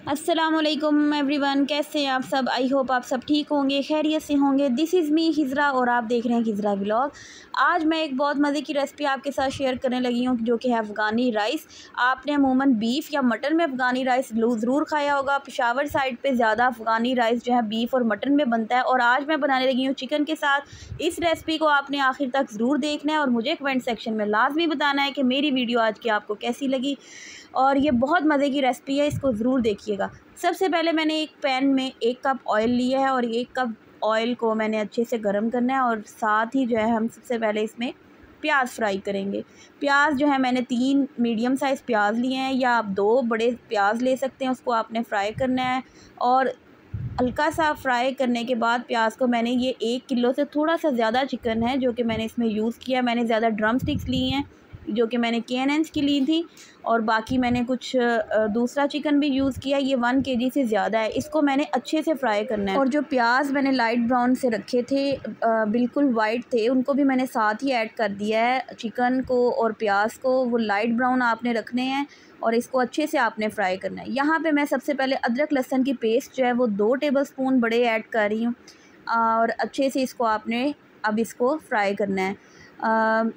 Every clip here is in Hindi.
अस्सलामुअलैकुम एवरीवन, कैसे हैं आप सब। आई होप आप सब ठीक होंगे, खैरियत से होंगे। दिस इज़ मी हिजरा और आप देख रहे हैं हिजरा व्लॉग। आज मैं एक बहुत मज़े की रेसिपी आपके साथ शेयर करने लगी हूँ जो कि है अफ़गानी राइस। आपने अमूमन बीफ या मटन में अफ़गानी राइस ज़रूर खाया होगा। पेशावर साइड पे ज़्यादा अफ़गानी राइस जो है बीफ और मटन में बनता है, और आज मैं बनाने लगी हूँ चिकन के साथ। इस रेसिपी को आपने आखिर तक ज़रूर देखना है और मुझे कमेंट सेक्शन में लाजमी बताना है कि मेरी वीडियो आज की आपको कैसी लगी। और ये बहुत मज़े की रेसिपी है, इसको ज़रूर देखिएगा। सबसे पहले मैंने एक पैन में 1 कप ऑयल लिया है और 1 कप ऑयल को मैंने अच्छे से गर्म करना है, और साथ ही जो है हम सबसे पहले इसमें प्याज फ्राई करेंगे। प्याज जो है मैंने 3 मीडियम साइज़ प्याज लिए हैं, या आप 2 बड़े प्याज ले सकते हैं। उसको आपने फ्राई करना है, और हल्का सा फ्राई करने के बाद प्याज को मैंने ये 1 किलो से थोड़ा सा ज़्यादा चिकन है जो कि मैंने इसमें यूज़ किया। मैंने ज़्यादा ड्रम स्टिक्स ली हैं जो कि मैंने KNN की ली थी, और बाकी मैंने कुछ दूसरा चिकन भी यूज़ किया। ये 1 kg से ज़्यादा है। इसको मैंने अच्छे से फ्राई करना है। और जो प्याज मैंने लाइट ब्राउन से रखे थे, बिल्कुल वाइट थे, उनको भी मैंने साथ ही ऐड कर दिया है। चिकन को और प्याज को वो लाइट ब्राउन आपने रखने हैं, और इसको अच्छे से आपने फ्राई करना है। यहाँ पे मैं सबसे पहले अदरक लहसुन की पेस्ट जो है वो 2 टेबलस्पून बड़े ऐड कर रही हूँ, और अच्छे से इसको आपने अब इसको फ्राई करना है।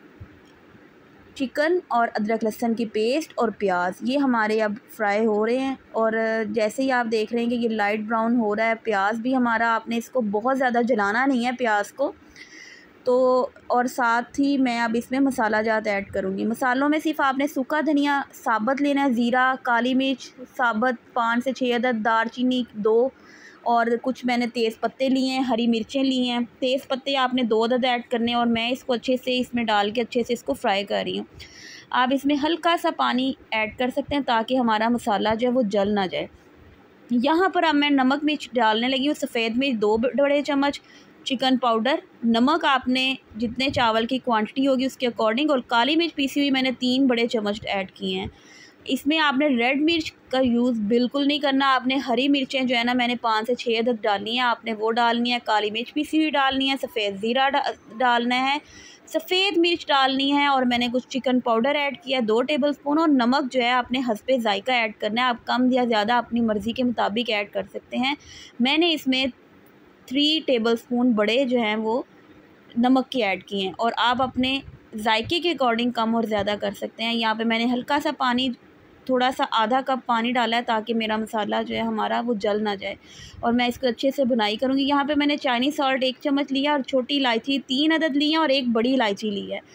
चिकन और अदरक लहसुन की पेस्ट और प्याज ये हमारे अब फ्राई हो रहे हैं, और जैसे ही आप देख रहे हैं कि ये लाइट ब्राउन हो रहा है प्याज भी हमारा। आपने इसको बहुत ज़्यादा जलाना नहीं है प्याज को। तो और साथ ही मैं अब इसमें मसाला जात ऐड करूँगी। मसालों में सिर्फ आपने सूखा धनिया साबुत लेना है, ज़ीरा, काली मिर्च साबुत 5 से 6 अदद, दालचीनी 2, और कुछ मैंने तेज़ पत्ते लिए हैं, हरी मिर्चें ली हैं। तेज़ पत्ते आपने 2 अदद ऐड करने हैं, और मैं इसको अच्छे से इसमें डाल के अच्छे से इसको फ्राई कर रही हूँ। आप इसमें हल्का सा पानी ऐड कर सकते हैं ताकि हमारा मसाला जो है वो जल ना जाए। यहाँ पर अब मैं नमक मिर्च डालने लगी हूँ। सफ़ेद मिर्च 2 बड़े चम्मच, चिकन पाउडर, नमक आपने जितने चावल की क्वांटिटी होगी उसके अकॉर्डिंग, और काली मिर्च पीसी हुई मैंने 3 बड़े चम्मच ऐड किए हैं। इसमें आपने रेड मिर्च का यूज़ बिल्कुल नहीं करना। आपने हरी मिर्चें जो है ना मैंने 5 से 6 अदद डालनी है, आपने वो डालनी है। काली मिर्च पीसी हुई डालनी है, सफ़ेद ज़ीरा डालना है, सफ़ेद मिर्च डालनी है, और मैंने कुछ चिकन पाउडर ऐड किया 2 टेबलस्पून, और नमक जो है आपने हस्बे ज़ायका ऐड करना है। आप कम या ज़्यादा अपनी मर्ज़ी के मुताबिक ऐड कर सकते हैं। मैंने इसमें 3 टेबलस्पून बड़े जो हैं वो नमक के ऐड किए हैं, और आप अपने जायके के अकॉर्डिंग कम और ज़्यादा कर सकते हैं। यहाँ पे मैंने हल्का सा पानी, थोड़ा सा आधा कप पानी डाला है ताकि मेरा मसाला जो है हमारा वो जल ना जाए, और मैं इसको अच्छे से बुनाई करूँगी। यहाँ पे मैंने चाइनीज़ सॉल्ट 1 चम्मच लिया, और छोटी इलायची 3 अदद ली है, और 1 बड़ी इलायची ली है।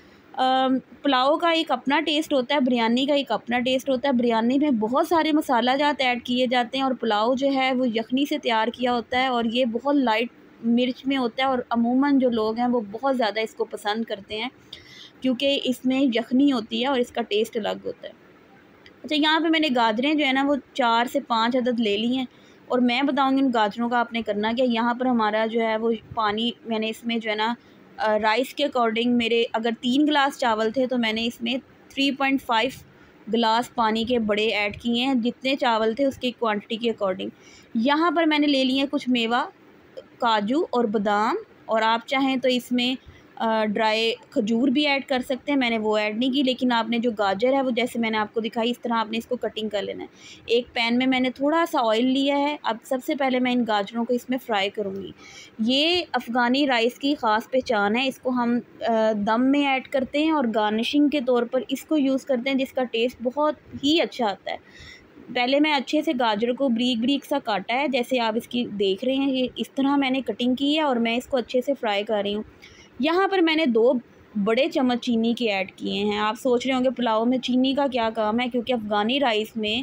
पुलाव का एक अपना टेस्ट होता है, बिरयानी का एक अपना टेस्ट होता है। बिरयानी में बहुत सारे मसाला जात ऐड किए जाते हैं, और पुलाव जो है वो यखनी से तैयार किया होता है, और ये बहुत लाइट मिर्च में होता है, और अमूमन जो लोग हैं वो बहुत ज़्यादा इसको पसंद करते हैं क्योंकि इसमें यखनी होती है और इसका टेस्ट अलग होता है। अच्छा, यहाँ पे मैंने गाजरें जो है ना वो 4 से 5 अदद ले ली हैं, और मैं बताऊँगी उन गाजरों का आपने करना क्या। यहाँ पर हमारा जो है वो पानी मैंने इसमें जो है ना राइस के अकॉर्डिंग, मेरे अगर 3 गिलास चावल थे तो मैंने इसमें 3.5 गिलास पानी के बड़े ऐड किए हैं, जितने चावल थे उसकी क्वांटिटी के अकॉर्डिंग। यहाँ पर मैंने ले लिए कुछ मेवा, काजू और बादाम, और आप चाहें तो इसमें ड्राई खजूर भी ऐड कर सकते हैं। मैंने वो ऐड नहीं की, लेकिन आपने जो गाजर है वो जैसे मैंने आपको दिखाई इस तरह आपने इसको कटिंग कर लेना है। एक पैन में मैंने थोड़ा सा ऑयल लिया है। अब सबसे पहले मैं इन गाजरों को इसमें फ्राई करूँगी। ये अफ़गानी राइस की ख़ास पहचान है। इसको हम दम में ऐड करते हैं और गार्निशिंग के तौर पर इसको यूज़ करते हैं, जिसका टेस्ट बहुत ही अच्छा आता है। पहले मैं अच्छे से गाजर को ब्रीक ब्रीक सा काटा है, जैसे आप इसकी देख रहे हैं ये इस तरह मैंने कटिंग की है, और मैं इसको अच्छे से फ्राई कर रही हूँ। यहाँ पर मैंने 2 बड़े चम्मच चीनी के ऐड किए हैं। आप सोच रहे होंगे पुलाव में चीनी का क्या काम है, क्योंकि अफ़गानी राइस में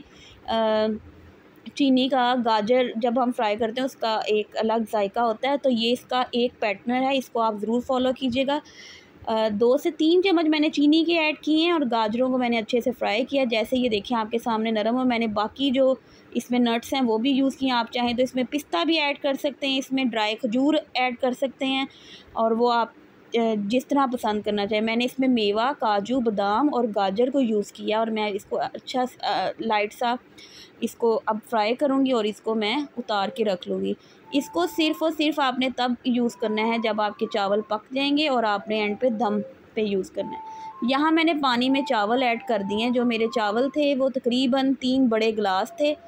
चीनी का, गाजर जब हम फ्राई करते हैं उसका एक अलग जायका होता है। तो ये इसका एक पैटर्न है, इसको आप ज़रूर फॉलो कीजिएगा। 2 से 3 चम्मच मैंने चीनी के ऐड किए हैं, और गाजरों को मैंने अच्छे से फ्राई किया। जैसे ये देखें आपके सामने नरम, और मैंने बाकी जो इसमें नट्स हैं वो भी यूज़ किए। आप चाहें तो इसमें पिस्ता भी ऐड कर सकते हैं, इसमें ड्राई खजूर ऐड कर सकते हैं, और वो आप जिस तरह पसंद करना चाहें। मैंने इसमें मेवा, काजू, बादाम और गाजर को यूज़ किया, और मैं इसको अच्छा लाइट सा इसको अब फ्राई करूँगी, और इसको मैं उतार के रख लूँगी। इसको सिर्फ़ और सिर्फ आपने तब यूज़ करना है जब आपके चावल पक जाएंगे, और आपने एंड पे दम पे यूज़ करना है। यहाँ मैंने पानी में चावल ऐड कर दिए हैं। जो मेरे चावल थे वो तकरीबन 3 बड़े गिलास थे,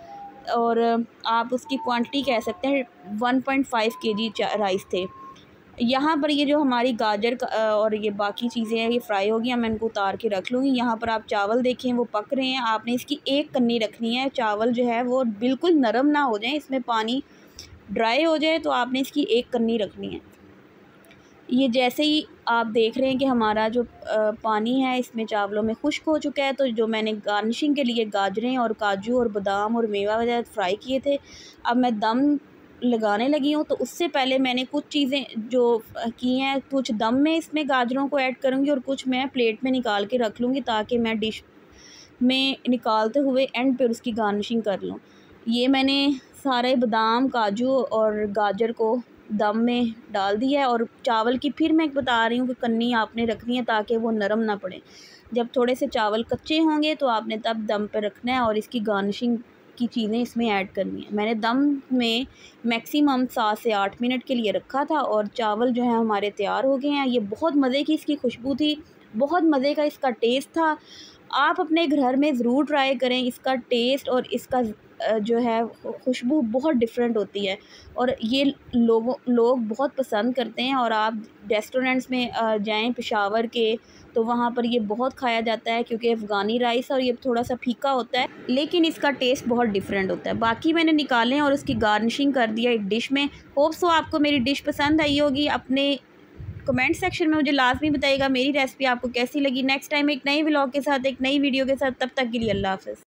और आप उसकी क्वांटिटी कह सकते हैं 1.5 kg राइस थे। यहाँ पर ये जो हमारी गाजर और ये बाकी चीज़ें हैं ये फ्राई हो गई, मैं इनको उतार के रख लूँगी। यहाँ पर आप चावल देखें वो पक रहे हैं। आपने इसकी एक कन्नी रखनी है, चावल जो है वो बिल्कुल नरम ना हो जाए, इसमें पानी ड्राई हो जाए, तो आपने इसकी एक कन्नी रखनी है। ये जैसे ही आप देख रहे हैं कि हमारा जो पानी है इसमें चावलों में खुश्क हो चुका है, तो जो मैंने गार्निशिंग के लिए गाजरें और काजू और बादाम और मेवा वगैरह फ्राई किए थे, अब मैं दम लगाने लगी हूँ। तो उससे पहले मैंने कुछ चीज़ें जो की हैं, कुछ दम में इसमें गाजरों को ऐड करूँगी और कुछ मैं प्लेट में निकाल के रख लूँगी, ताकि मैं डिश में निकालते हुए एंड पर उसकी गार्निशिंग कर लूँ। ये मैंने सारे बादाम, काजू और गाजर को दम में डाल दिया है, और चावल की फिर मैं बता रही हूँ कि कन्नी आपने रखनी है ताकि वो नरम ना पड़े। जब थोड़े से चावल कच्चे होंगे तो आपने तब दम पे रखना है और इसकी गार्निशिंग की चीज़ें इसमें ऐड करनी है। मैंने दम में मैक्सिमम 7 से 8 मिनट के लिए रखा था और चावल जो है हमारे तैयार हो गए हैं। ये बहुत मज़े की इसकी खुशबू थी, बहुत मज़े का इसका टेस्ट था। आप अपने घर में ज़रूर ट्राई करें, इसका टेस्ट और इसका जो है खुशबू बहुत डिफरेंट होती है और ये लोग बहुत पसंद करते हैं। और आप रेस्टोरेंट्स में जाएं पेशावर के, तो वहाँ पर ये बहुत खाया जाता है, क्योंकि अफ़गानी राइस और ये थोड़ा सा फीका होता है, लेकिन इसका टेस्ट बहुत डिफरेंट होता है। बाकी मैंने निकाले और उसकी गार्निशिंग कर दिया एक डिश में। होप सो आपको मेरी डिश पसंद आई होगी। अपने कमेंट सेक्शन में मुझे लाजमी बताइएगा मेरी रेसिपी आपको कैसी लगी। नेक्स्ट टाइम एक नई व्लॉग के साथ, एक नई वीडियो के साथ, तब तक के लिए अल्लाह हाफ़िज़।